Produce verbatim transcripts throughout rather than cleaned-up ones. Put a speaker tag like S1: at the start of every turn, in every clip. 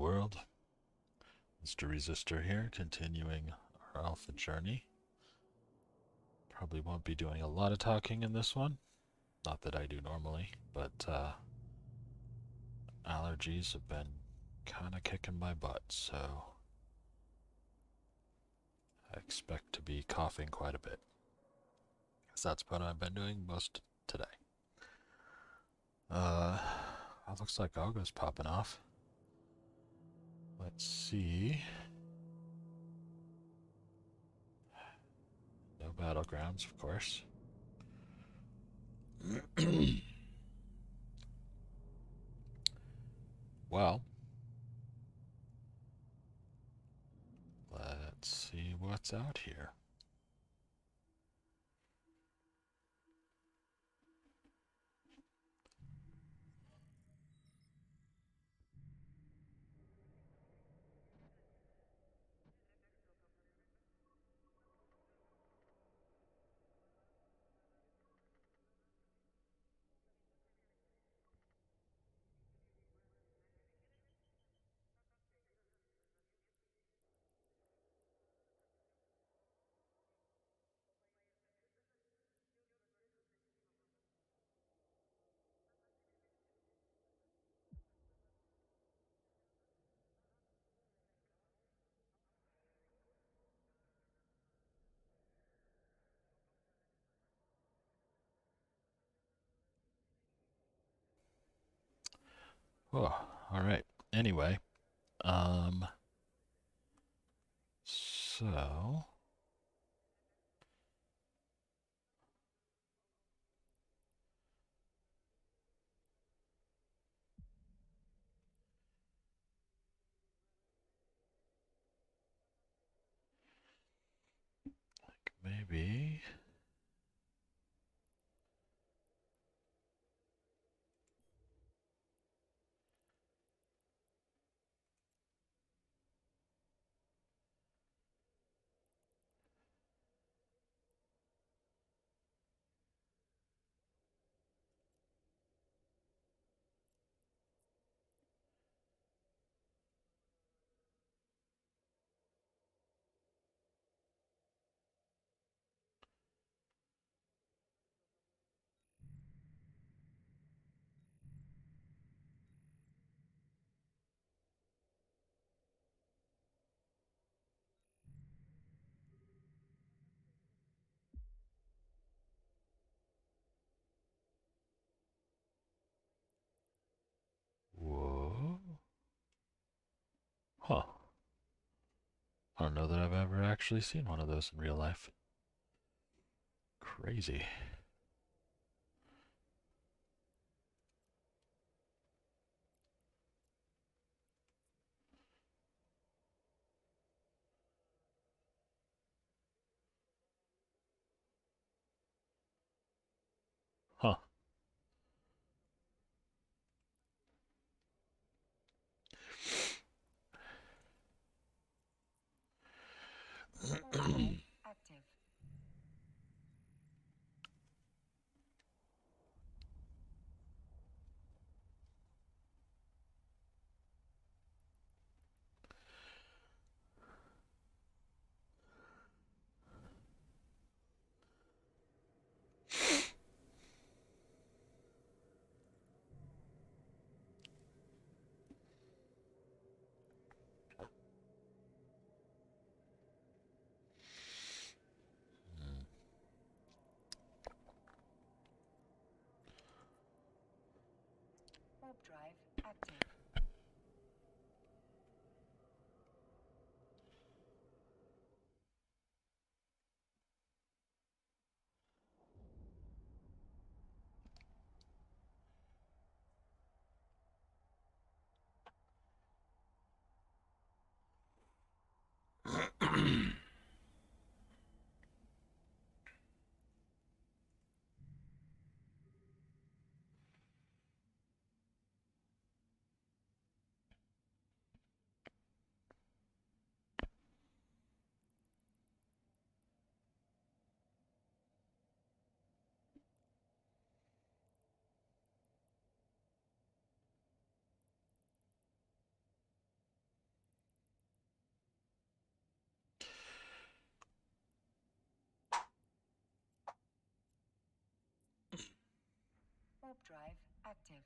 S1: world. Mister Resistor here, continuing our alpha journey. Probably won't be doing a lot of talking in this one. Not that I do normally, but uh, allergies have been kind of kicking my butt, so I expect to be coughing quite a bit. Because that's what I've been doing most today. Uh, it looks like Augo's popping off. Let's see. No battlegrounds, of course. Well, let's see what's out here. Oh, all right. Anyway, um, so maybe. Whoa. Huh. I don't know that I've ever actually seen one of those in real life. Crazy. Huh.
S2: Active. Warp drive active.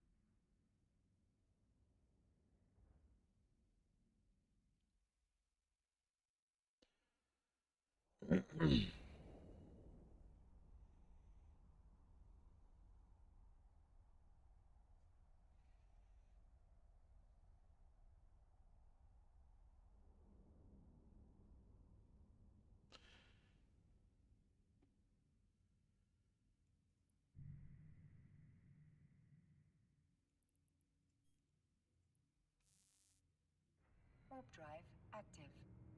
S2: Warp drive active.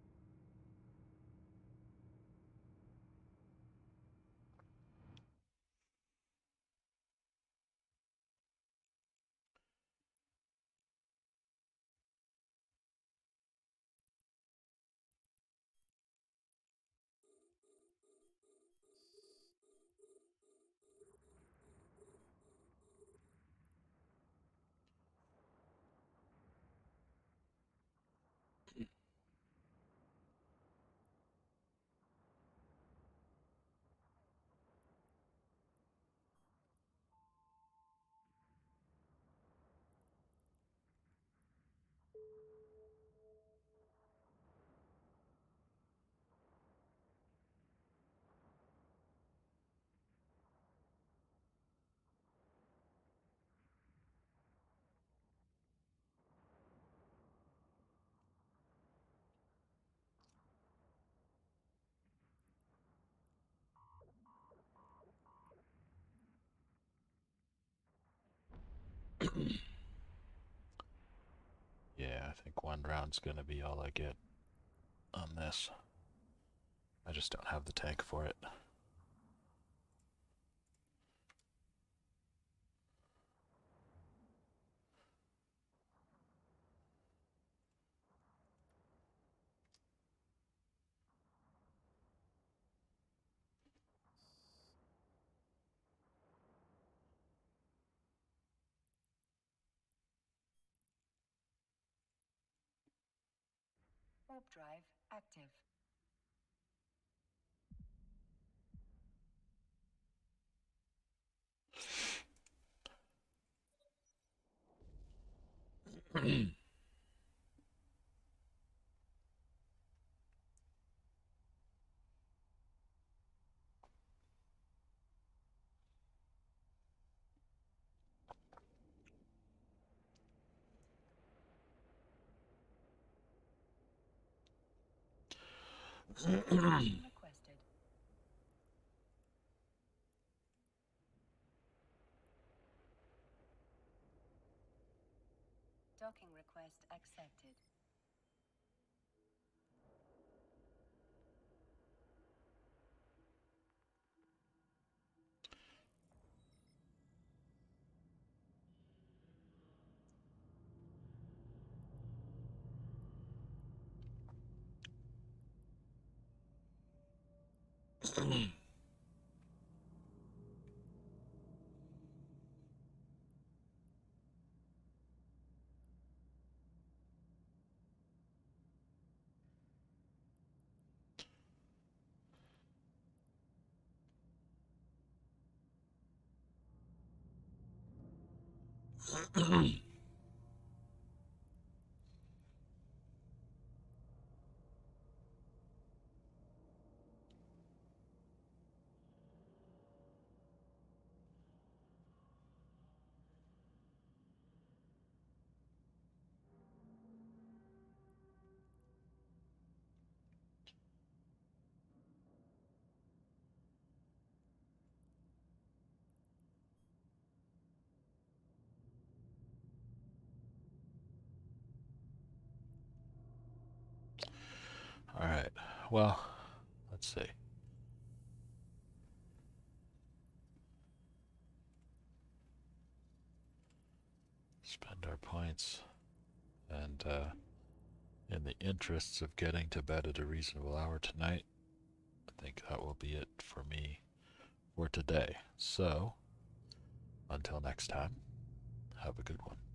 S1: Yeah, I think one round's gonna be all I get on this. I just don't have the tank for it.
S2: Warp drive active. Requested. Docking request accepted.
S1: Alright, well, let's see. Spend our points, and uh, in the interests of getting to bed at a reasonable hour tonight, I think that will be it for me for today. So, until next time, have a good one.